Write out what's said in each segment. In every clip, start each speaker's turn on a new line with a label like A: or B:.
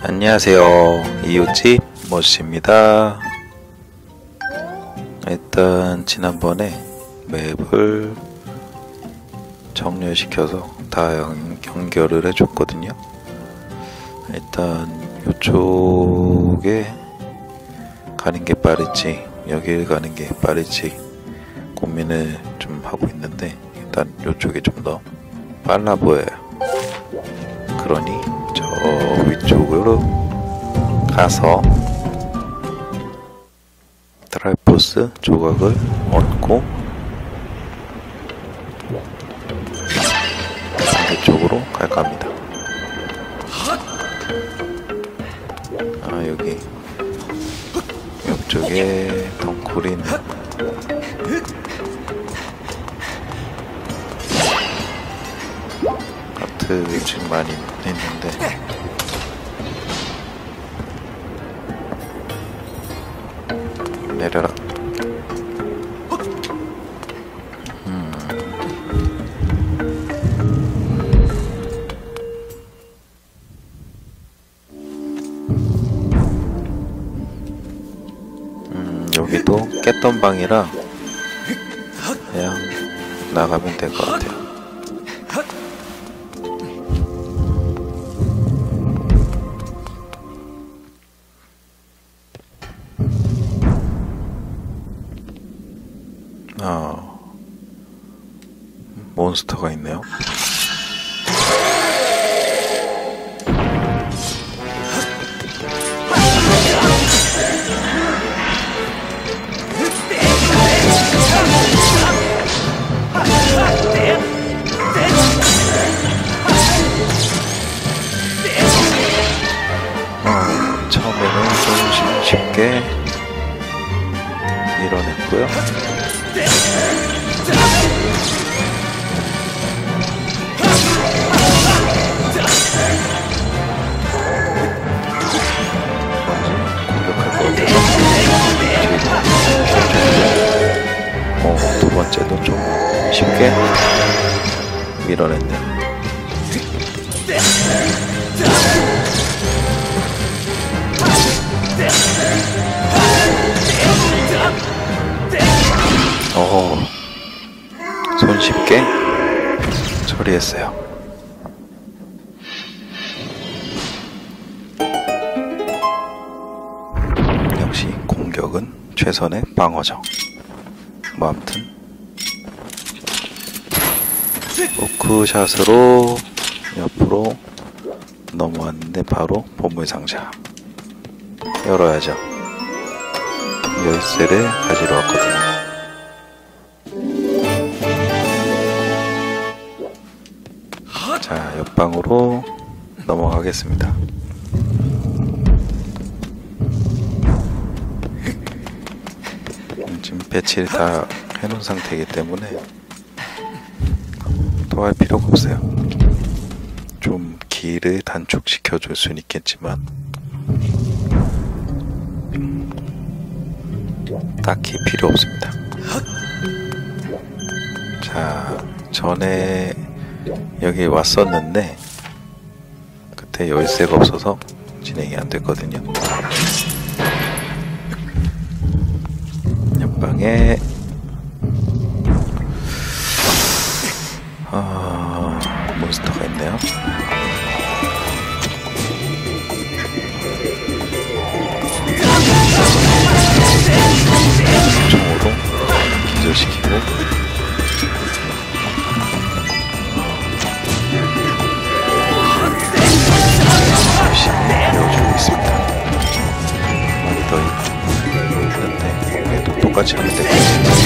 A: 안녕하세요. 이웃집 모씨입니다. 일단 지난번에 맵을 정렬시켜서 다 연결을 해줬거든요. 일단 이쪽에 가는 게 빠를지 여길 가는 게 빠를지 고민을 좀 하고 있는데, 일단 이쪽이 좀 더 빨라 보여요. 그러니 저 위쪽으로 가서 트라이포스 조각을 얻고 반대쪽으로 갈까 합니다. 여기 옆쪽에 덩굴이 카트 지금 많이 있는데 내려라. 여기도 깼던 방이라 그냥 나가면 될 것 같아요. 몬스터가 있네요. 처음에는 좀 쉽게 밀어냈고요. 두 번째도 좀 쉽게 밀어냈네요. 손쉽게 처리했어요. 역시 공격은 최선의 방어죠. 뭐 아무튼 포크샷으로 옆으로 넘어왔는데 바로 보물상자 열어야죠. 열쇠를 가지러 왔거든요. 자, 옆방으로 넘어가겠습니다. 지금 배치를 다 해놓은 상태이기 때문에 더 할 필요가 없어요. 좀 길을 단축시켜 줄 수는 있겠지만 딱히 필요 없습니다. 자, 전에 여기 왔었는데 그때 열쇠가 없어서 진행이 안 됐거든요. 옆방에 몬스터가 있네요. 총으로 기절시키고 열심히 배워주고 있습니다. 많이 더 있는데 그래도 똑같이 하면 될 것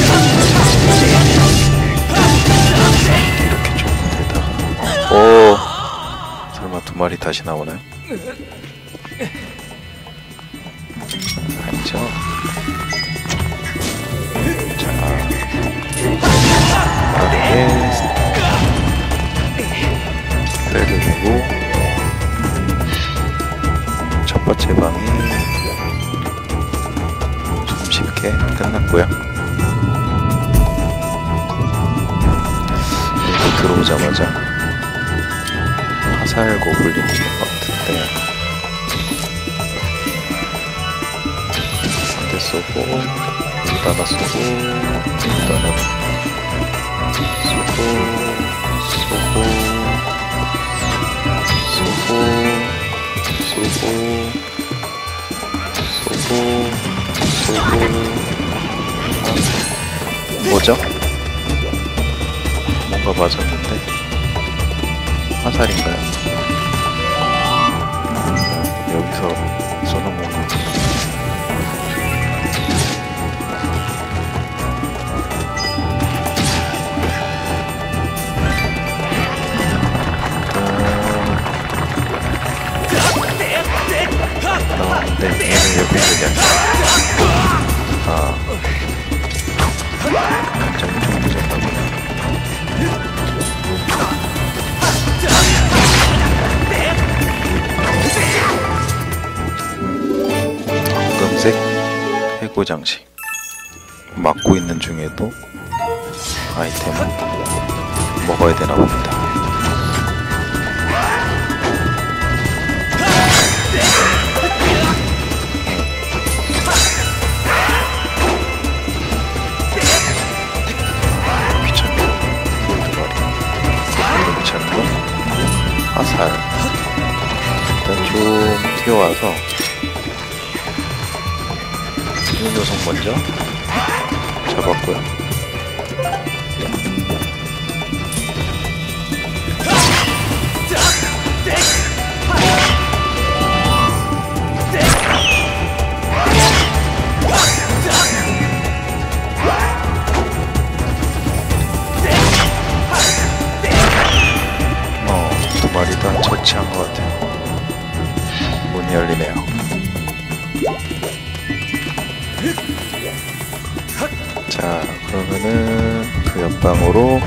A: 같아요. 이렇게 좀 되다가 설마 두 마리 다시 나오나요? 아니죠. 자, 빠르게 스프레드 되고 첫 번째 방이 좀 쉽게 끝났고요. 여기 들어오자마자 화살 고블린인 것 같은데 쏘고 여기다가 쏘고 여기다가 쏘고 쏘고 뭐죠? 뭔가 맞았는데? 화살인가요? 여기서 쏘는 네, 얘는 옆에 있는 게 감정이 좀 늦었나 보네. 황금색 해고 장식. 막고 있는 중에도 아이템을 먹어야 되나 봅니다. 화살 일단 좀 튀어와서 이 녀석 먼저 잡았고요. 두 마리 다 처치한 것 같아요. 문이 열리네요. 자, 그러면은 그 옆방으로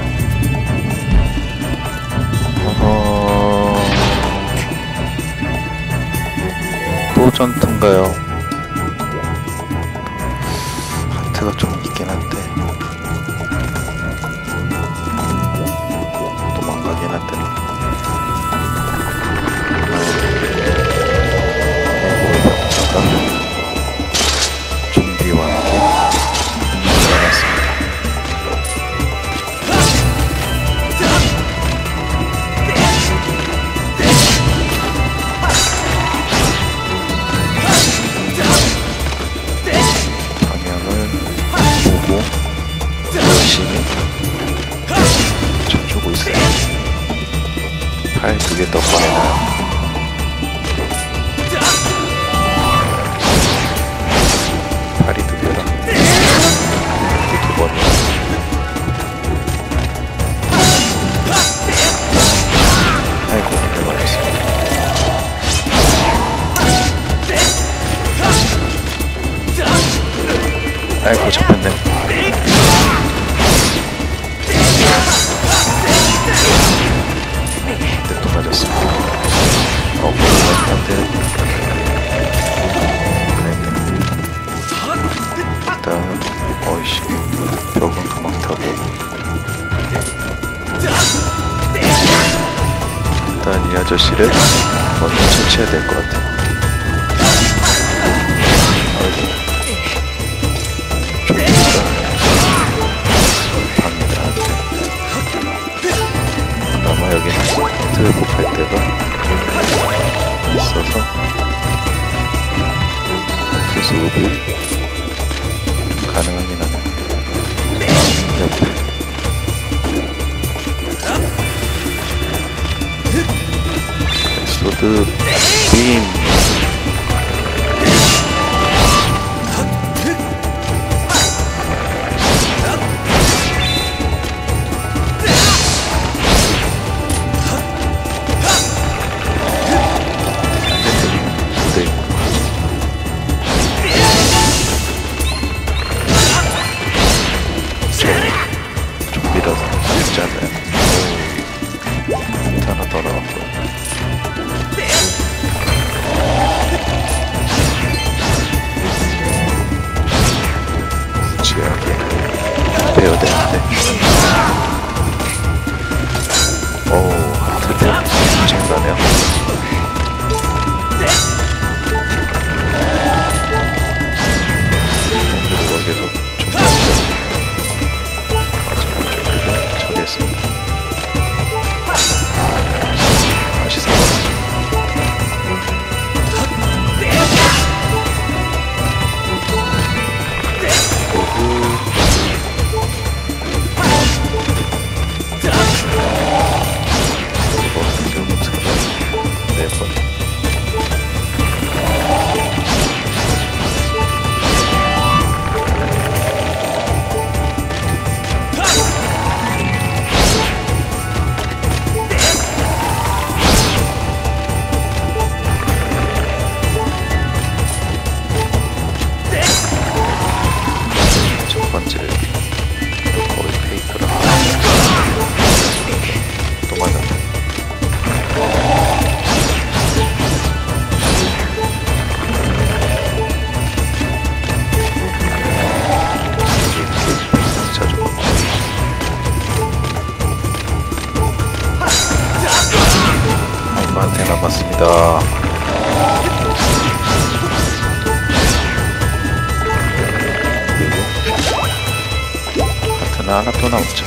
A: 또 전투인가요? 하트가 좀 있긴 한데 도망가긴 한데 좀비와 함께 일어났습니다. 방향을 보고 열심히 쳐주고 있어요. 팔 두 개 더 꺼내나요? 팔이 두 개라 두 번이야. 아이고 내가 맞았어. 아이고 잡혔네. 근데 또 맞았어. 맞았는데 일단 어이씨 벽은 가망 타고 일단 이 아저씨를 먼저 처치해야 될 것 같아. 아이고 좀비가 갑니다. 아마 여기는 회복할 때가 있어서 수습이 가능하긴 하네. 옆에 소드 빔. 좀비라서 쉽지 않아요. 하나 더 나왔고요. 와. 그리고 파트너 하나 또 나오죠.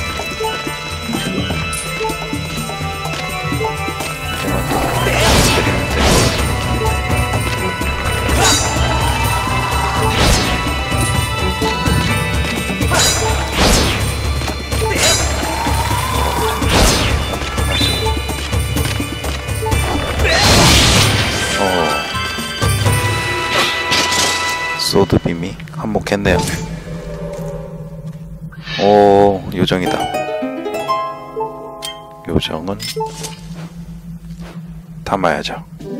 A: 소드빔이 한몫했네요. 오, 요정이다. 요정은 담아야죠.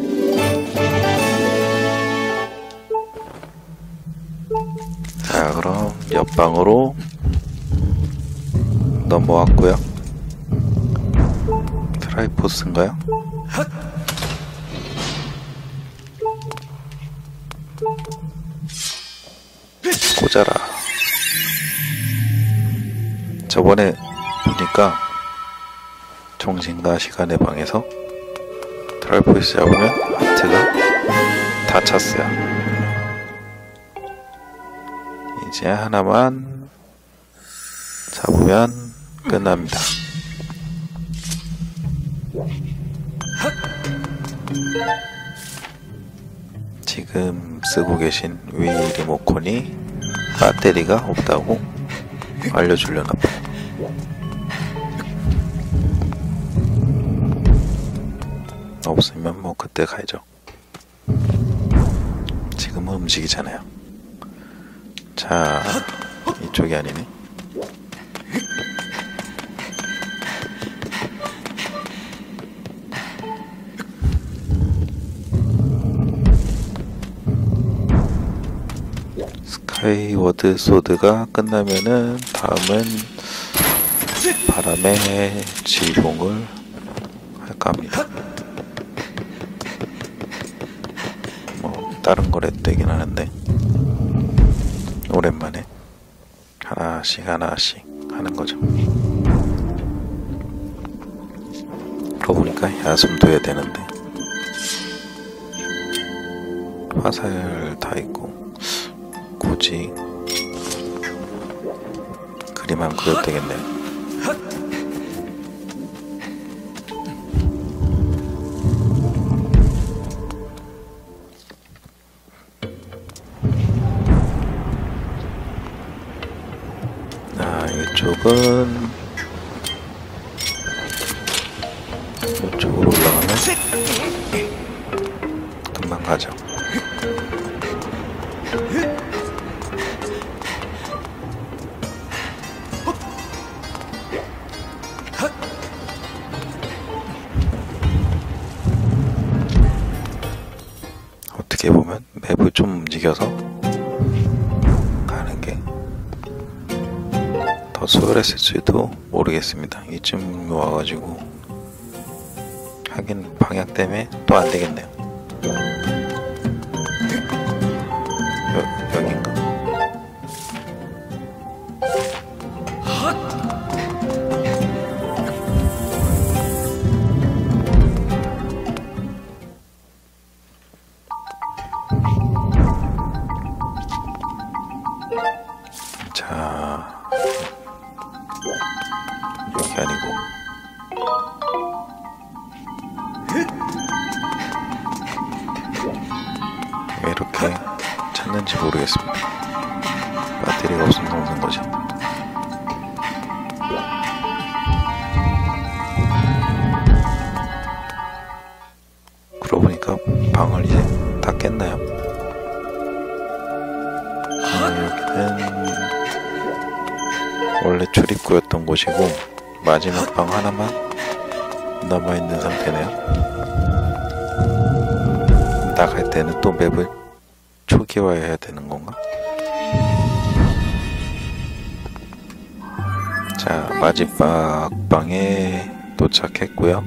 A: 자, 그럼 옆방으로 넘어왔고요. 트라이포스인가요? 꽂아라. 저번에 보니까 정신과 시간의 방에서 트라이포스 잡으면 하트가 다 찼어요. 이제 하나만 잡으면 끝납니다. 지금 쓰고 계신 위 리모컨이 배터리가 없다고 알려주려나 봐요. 없으면 뭐 그때 가야죠. 지금은 움직이잖아요. 자, 이쪽이 아니네. 스카이워드 소드가 끝나면은 다음은 바람의 지붕을 할까 합니다. 뭐 다른 거래 되긴 하는데 오랜만에 하나씩 하는 거죠. 그러고 보니까 야숨도 해야 되는데 화살 다 있고 굳이 그림 안 그려도 되겠네요. 이쪽은 이쪽으로 올라가면 금방 가죠. 어떻게 보면 맵을 좀 움직여서 가는 게 더 수월했을지도 모르겠습니다. 이쯤 와가지고 하긴 방향 때문에 또 안 되겠네요. 여긴가? 자, 여기 아니고 왜 이렇게 찾는지 모르겠습니다. 배터리가 없으면 없는 거지. 그러고 보니까 방을 이제 다 깼나요? 여기는 원래 출입구였던 곳이고 마지막 방 하나만 남아있는 상태네요. 나갈 때는 또 맵을 초기화해야 되는 건가? 자, 마지막 방에 도착했고요.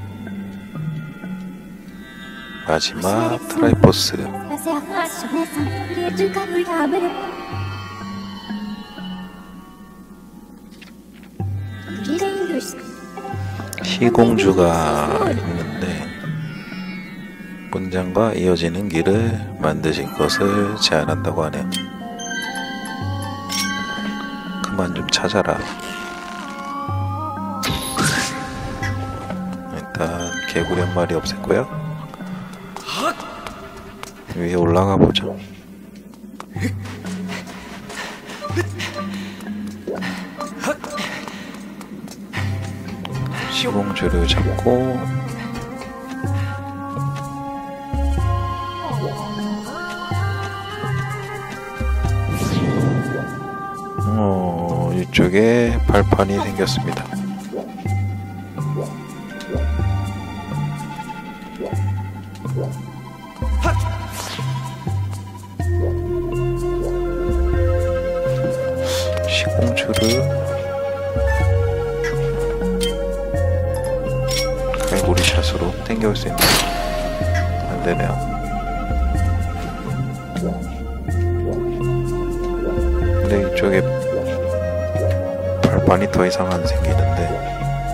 A: 마지막 트라이포스. 시공주가 있는데 문장과 이어지는 길을 만드신 것을 제안한다고 하네요. 그만 좀 찾아라. 일단 개구리 한 마리 없앴고요. 위에 올라가 보죠. 시공줄을 잡고 이쪽에 발판이 생겼습니다. 시공줄을 갈고리샷으로 당겨올 수 있는 안되네요. 근데 이쪽에 발판이 더 이상 안 생기는데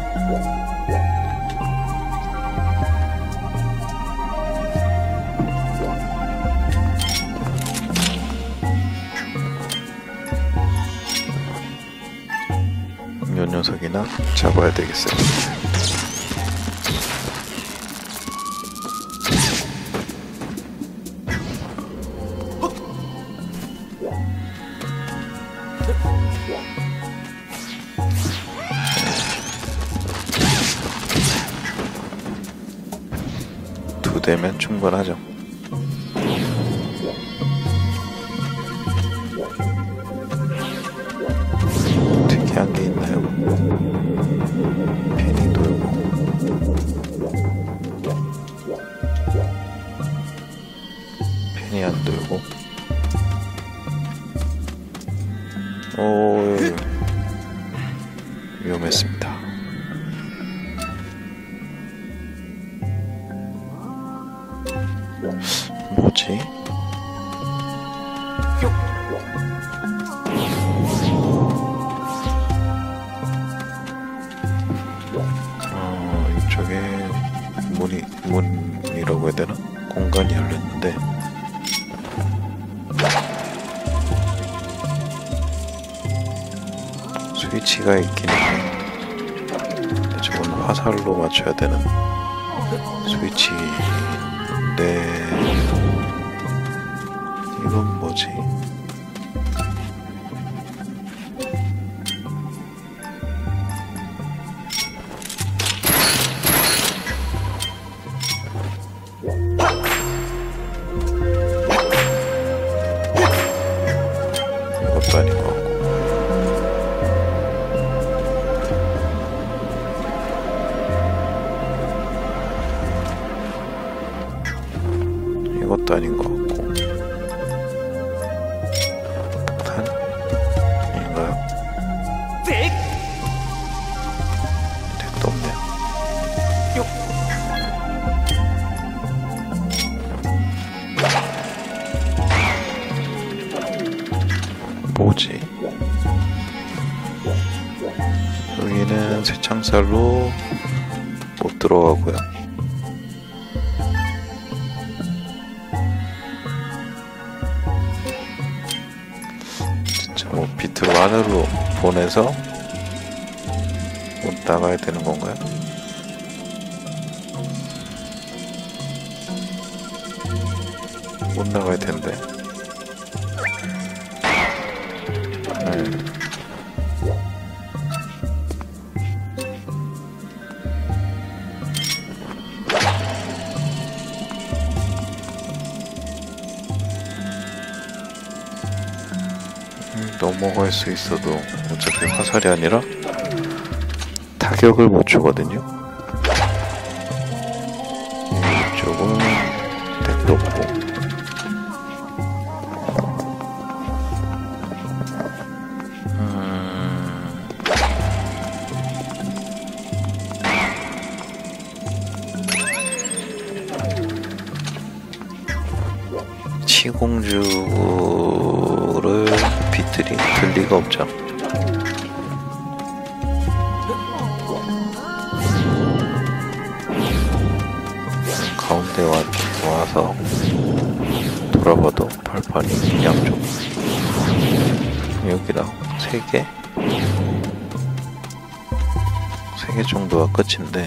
A: 이 녀석이나 잡아야 되겠어요. 두 대면 충분하죠. 특이한 게 있나요? 펜이 돌고 펜이 안 돌고 오, 위험했습니다. 뭐지? 이쪽에 문이라고 해야 되나? 공간이 열렸는데 스위치가 있긴 한데 저건 화살로 맞춰야 되는 스위치인데 이건 뭐지? 이것도 아닌 것 같고 이것도 아닌 것 같고 폭탄? 아닌가요? 택도 없네요. 뭐지? 여기는 쇠창살로 못 들어가고요. 진짜 뭐 비트로 안으로 보내서 못 나가야 되는 건가요? 못 나가야 텐데. 넘어갈 수 있어도 어차피 화살이 아니라 타격을 못 주거든요. 이쪽은 택도 없고 시공주를 비틀이 들 리가 없죠. 가운데 와 와서 돌아봐도 발판이 양쪽 여기랑 3개? 3개 정도가 끝인데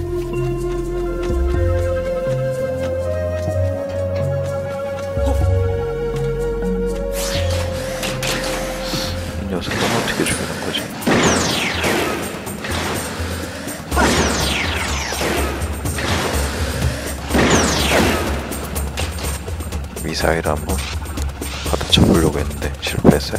A: 이 녀석은 어떻게 죽이는 거지? 미사일 한번 받아쳐보려고 했는데 실패했어요.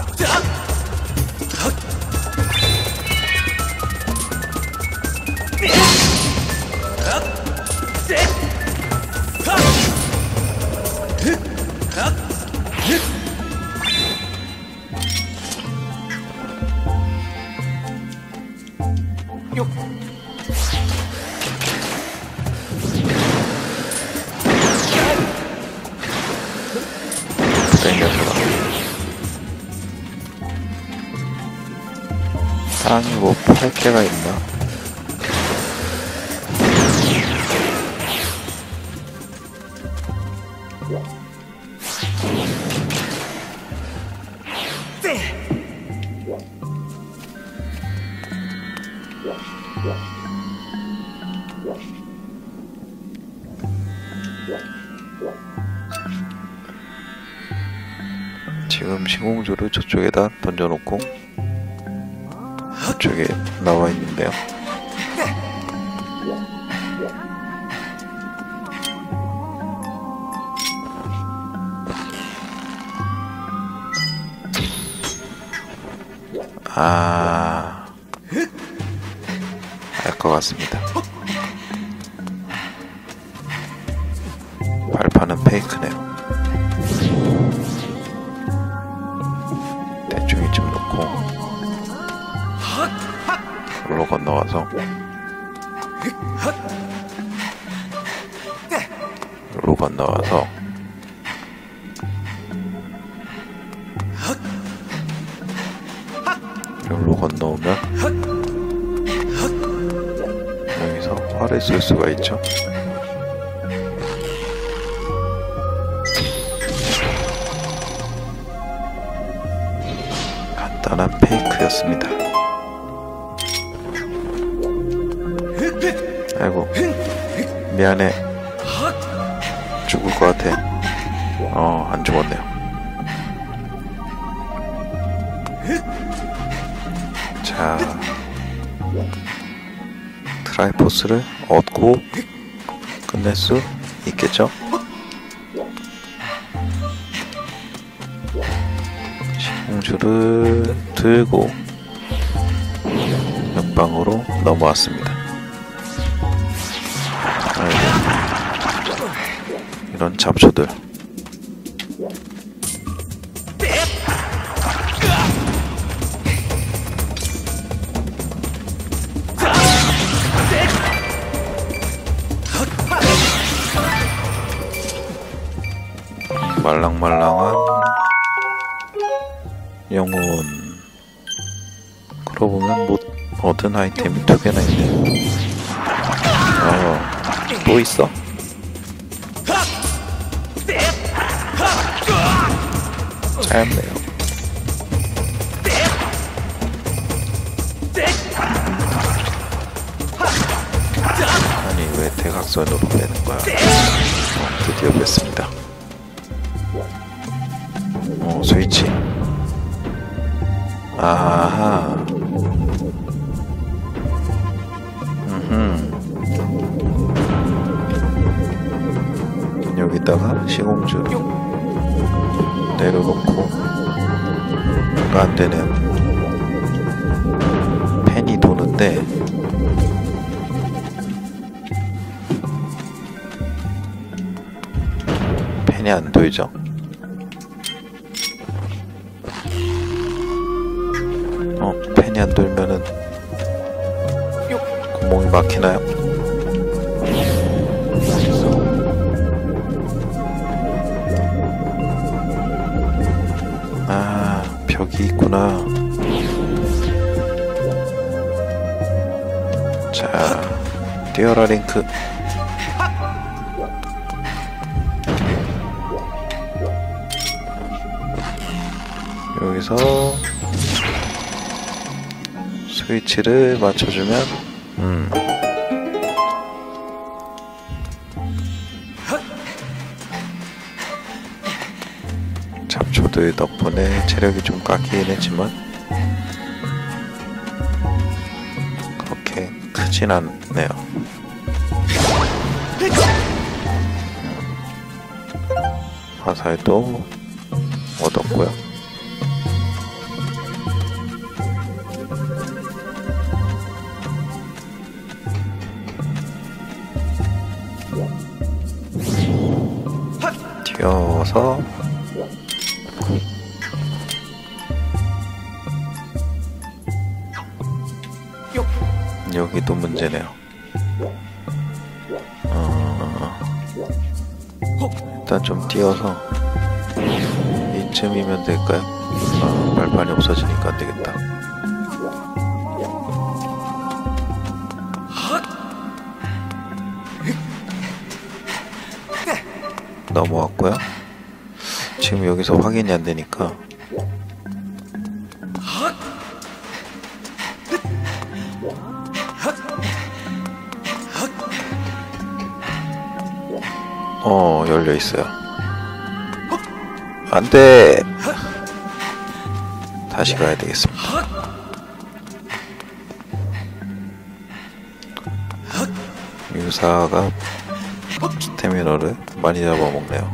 A: 땅이 뭐 8개가 있나? 지금 시공주를 저쪽에다 던져놓고 저쪽에 나와 있는데요. 알 것 같습니다. 발판은 페이크네요. 대충 이쯤 놓고 로 건너와서 로 건너와서 여기로 건너오면 여기서 활을 쓸 수가 있죠. 간단한 페이크였습니다. 아이고 미안해. 죽을 것 같아. 안 죽었네요. 자, 트라이포스를 얻고 끝낼 수 있겠죠? 시공주를 들고 옆방으로 넘어왔습니다. 아이고, 이런 잡초들. 말랑말랑한 영혼. 그러고 보면 못 얻은 아이템이 2개나 있네. 또 있어? 짧네요. 아니 왜 대각선으로 빼는 거야? 드디어 뺐습니다. 스위치. 아하. 여기다가 시공주 내려놓고 뭔가 안되네요. 펜이 도는데 펜이 안 돌죠. 펜이 안 돌면은 구멍이 막히나요? 벽이 있구나. 자, 뛰어라 링크. 여기서 스위치를 맞춰주면 잡초들 덕분에 체력이 좀 깎이긴 했지만 그렇게 크진 않네요. 화살도 얻었고요. 뛰어서 여기도 문제네요. 일단 좀 뛰어서 이쯤이면 될까요? 발판이 없어지니까 안 되겠다. 넘어왔고요. 지금 여기서 확인이 안 되니까 열려 있어요. 안 돼! 다시 가야 되겠습니다. 유사가 스태미너를 많이 잡아먹네요.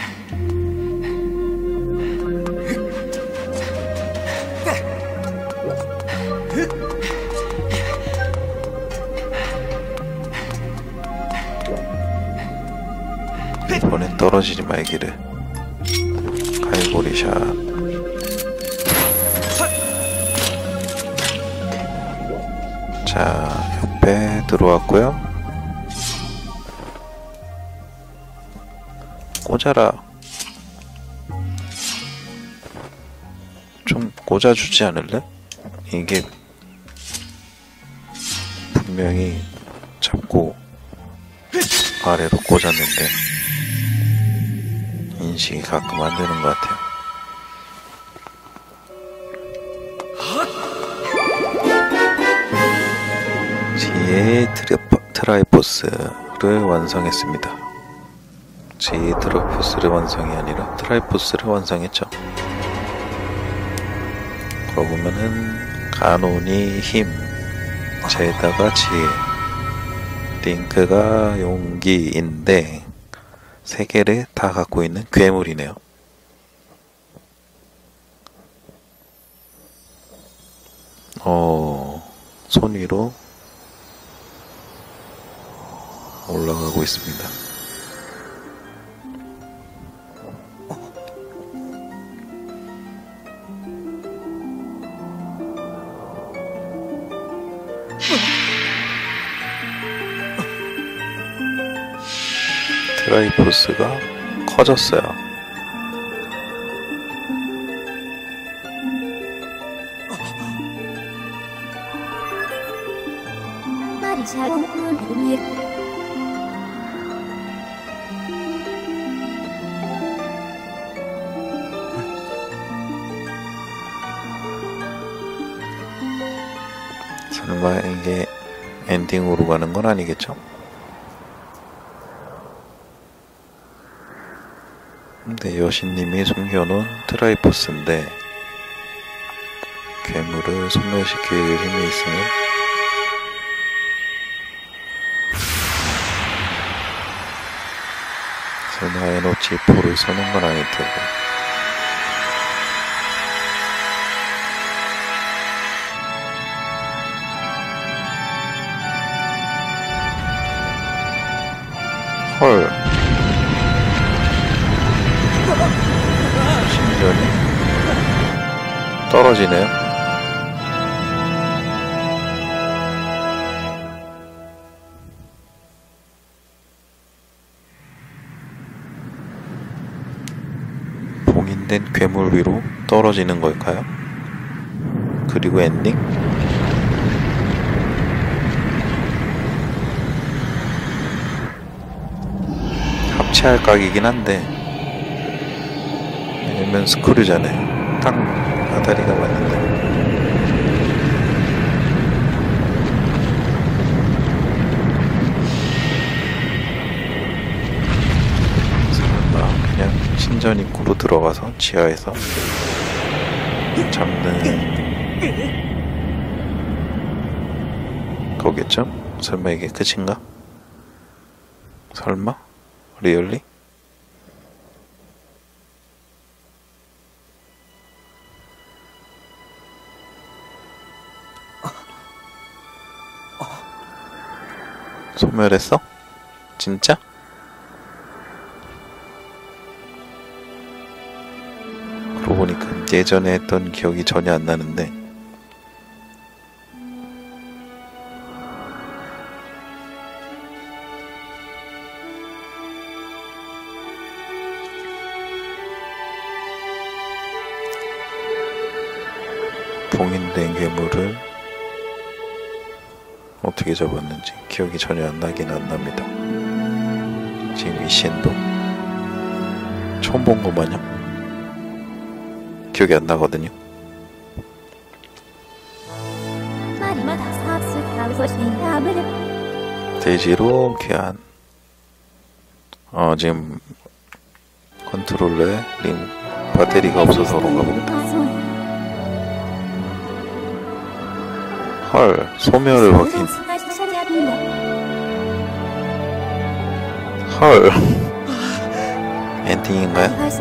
A: 이번엔 떨어지지 말기를. 갈고리샷. 자, 옆에 들어왔고요. 꽂아라. 좀 꽂아주지 않을래? 이게 분명히 잡고 아래로 꽂았는데 인식이 가끔 안 되는 것 같아요. 지혜의 트라이포스를 완성했습니다. 지혜의 트라이포스를 완성이 아니라 트라이포스를 완성했죠. 그러고 보면은 가논이 힘, 제다가 지혜, 링크가 용기인데 세 개를 다 갖고 있는 괴물이네요. 손 위로 올라가고 있습니다. 트라이포스가 커졌어요. 설마 이게 엔딩으로 가는 건 아니겠죠? 근데 여신님이 숨겨놓은 트라이포스인데 괴물을 소멸시킬 힘이 있으면 설마 에너지 포를 쏘는 건 아닐 테고. 헐. 신전이 떨어지네요. 봉인된 괴물 위로 떨어지는 걸까요? 그리고 엔딩? 합체할 각이긴 한데 왜냐면 스크류잖아요. 딱 아다리가 맞는데. 그냥 신전 입구로 들어가서 지하에서 잡는 거겠죠? 설마 이게 끝인가? 설마? 리얼리? 소멸했어? 진짜? 그러고 보니까 예전에 했던 기억이 전혀 안 나는데 봉인된 괴물을 어떻게 잡았는지 기억이 전혀 안 나긴 안 납니다. 지금 이 씬도 처음 본 거 마냥 기억이 안 나거든요. 대지로 귀한 지금 컨트롤러에 배터리가 없어서 그런가 봅니다. 헐, 소멸을 확인. 헐. 엔딩인가요?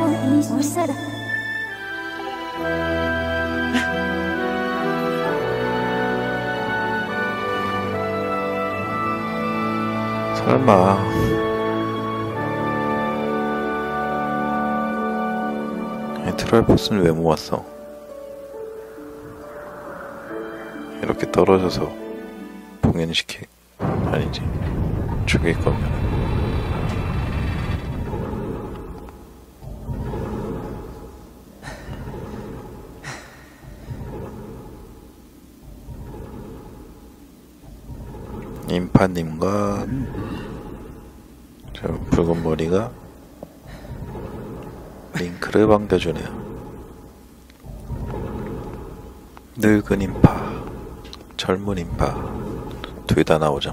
A: 설마. 트라이포스는 왜 모았어? 이렇게 떨어져서 봉인시키 아니지 죽일 거면 인파님과 저 붉은 머리가 링크를 반겨주네요. 늙은 인파, 젊은 인파 둘 다 나오죠.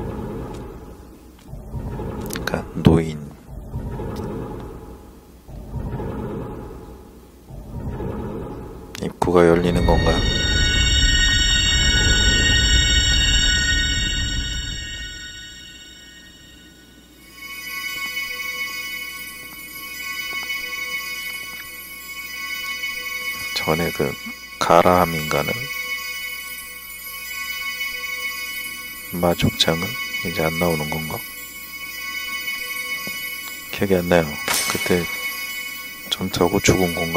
A: 그러니까 노인, 입구가 열리는 건가요? 전에 그 가라함인가는 마족장은 이제 안 나오는 건가? 기억이 안 나요. 그때 전투하고 죽은 건가?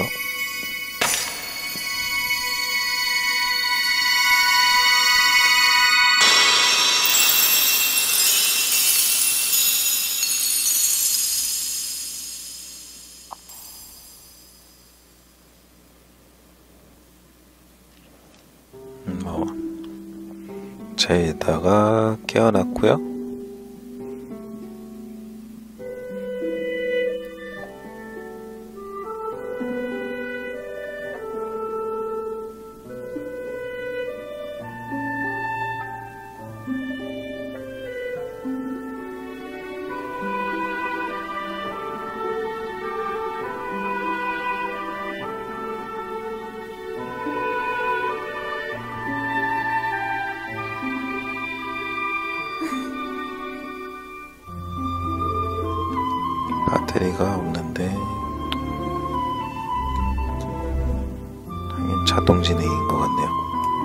A: 차에다가 깨어났고요. 배터리가 없는데 당연히 자동 진행인 것 같네요.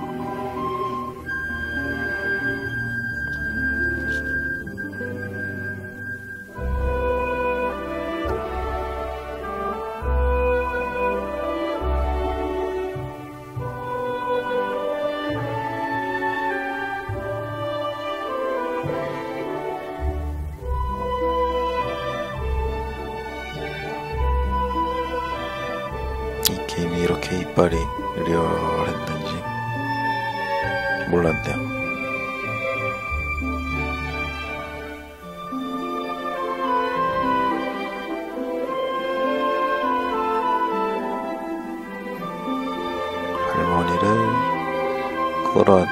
A: 이 게임이 이렇게 이빨이 리얼했는지 몰랐네요. 그거는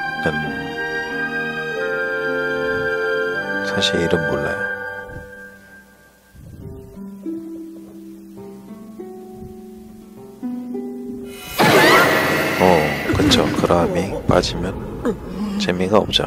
A: 사실 이름 몰라요. 그쵸. 그라미 빠지면 재미가 없죠.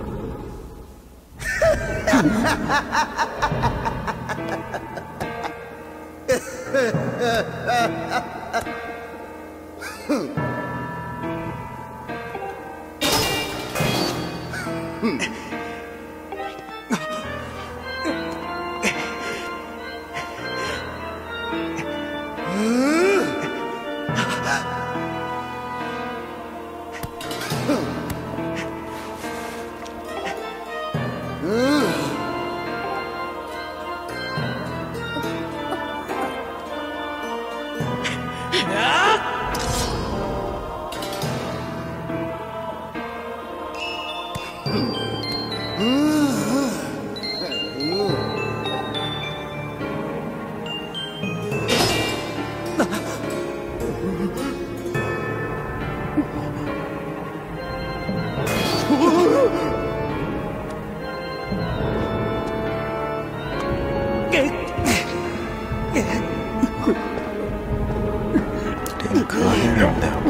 A: 링크가 힘이 없네요.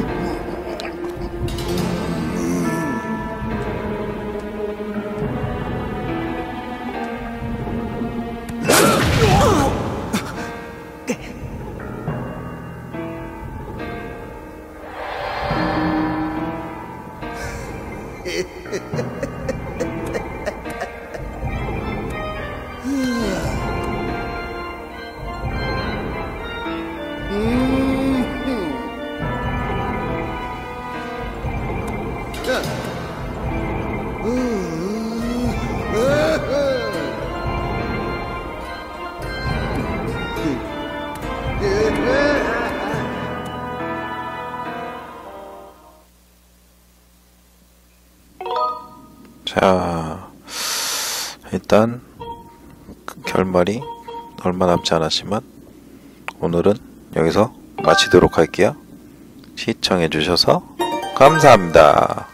A: 자, 일단 결말이 얼마 남지 않았지만 오늘은 여기서 마치도록 할게요. 시청해주셔서 감사합니다.